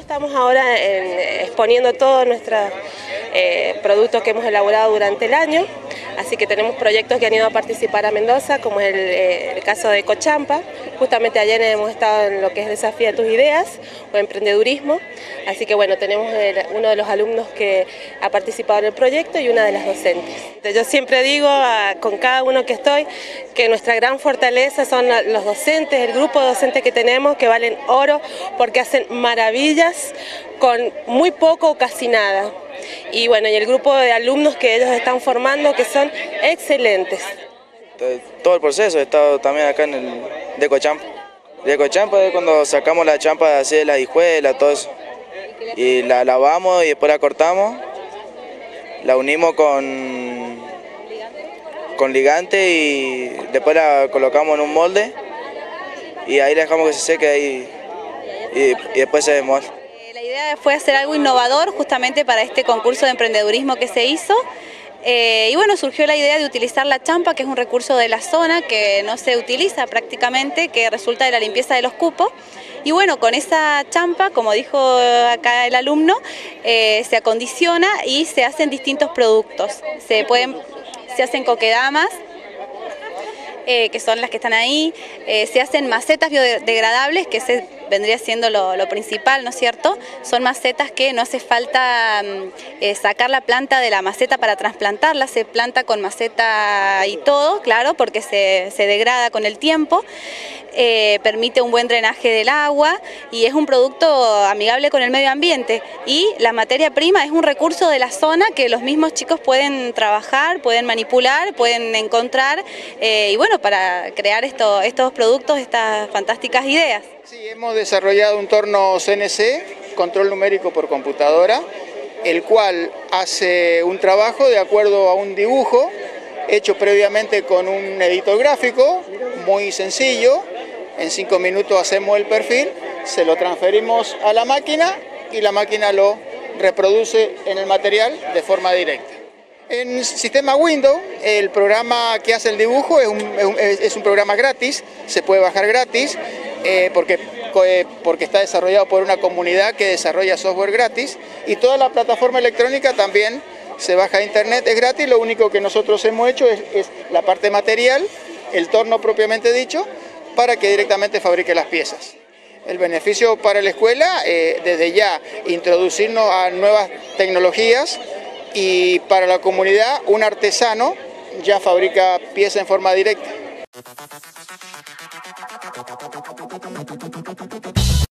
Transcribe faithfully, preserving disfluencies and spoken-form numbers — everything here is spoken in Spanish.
Estamos ahora en, exponiendo todos nuestros eh, productos que hemos elaborado durante el año, así que tenemos proyectos que han ido a participar a Mendoza, como es el, eh, el caso de Ecochampa. Justamente ayer hemos estado en lo que es Desafía tus Ideas o emprendedurismo, así que bueno, tenemos el, uno de los alumnos que ha participado en el proyecto y una de las docentes. Yo siempre digo a, con cada uno que estoy que nuestra gran fortaleza son los docentes, el grupo de docentes que tenemos, que valen oro porque hacen maravillas con muy poco o casi nada. Y bueno, y el grupo de alumnos que ellos están formando que son excelentes. Todo el proceso, he estado también acá en el de Ecochampa. De Ecochampa es cuando sacamos la champa así de las hijuelas, todo eso. Y la lavamos y después la cortamos, la unimos con, con ligante y después la colocamos en un molde y ahí la dejamos que se seque ahí y, y después se desmolda. La idea fue hacer algo innovador justamente para este concurso de emprendedurismo que se hizo. Eh, y bueno, surgió la idea de utilizar la champa, que es un recurso de la zona que no se utiliza prácticamente, que resulta de la limpieza de los cupos. Y bueno, con esa champa, como dijo acá el alumno, eh, se acondiciona y se hacen distintos productos. Se, pueden, se hacen coquedamas, eh, que son las que están ahí, eh, se hacen macetas biodegradables, que se vendría siendo lo, lo principal, ¿no es cierto? Son macetas que no hace falta eh, sacar la planta de la maceta para trasplantarla, se planta con maceta y todo, claro, porque se, se degrada con el tiempo, eh, permite un buen drenaje del agua y es un producto amigable con el medio ambiente. Y la materia prima es un recurso de la zona que los mismos chicos pueden trabajar, pueden manipular, pueden encontrar, eh, y bueno, para crear esto, estos productos, estas fantásticas ideas. Sí, hemos desarrollado un torno C N C, control numérico por computadora, el cual hace un trabajo de acuerdo a un dibujo hecho previamente con un editor gráfico muy sencillo. En cinco minutos hacemos el perfil, se lo transferimos a la máquina y la máquina lo reproduce en el material de forma directa. En sistema Windows, el programa que hace el dibujo es un, es un programa gratis, se puede bajar gratis, eh, porque, porque está desarrollado por una comunidad que desarrolla software gratis, y toda la plataforma electrónica también se baja a internet, es gratis. Lo único que nosotros hemos hecho es, es la parte material, el torno propiamente dicho, para que directamente fabrique las piezas. El beneficio para la escuela, eh, desde ya, introducirnos a nuevas tecnologías, y para la comunidad, un artesano ya fabrica piezas en forma directa.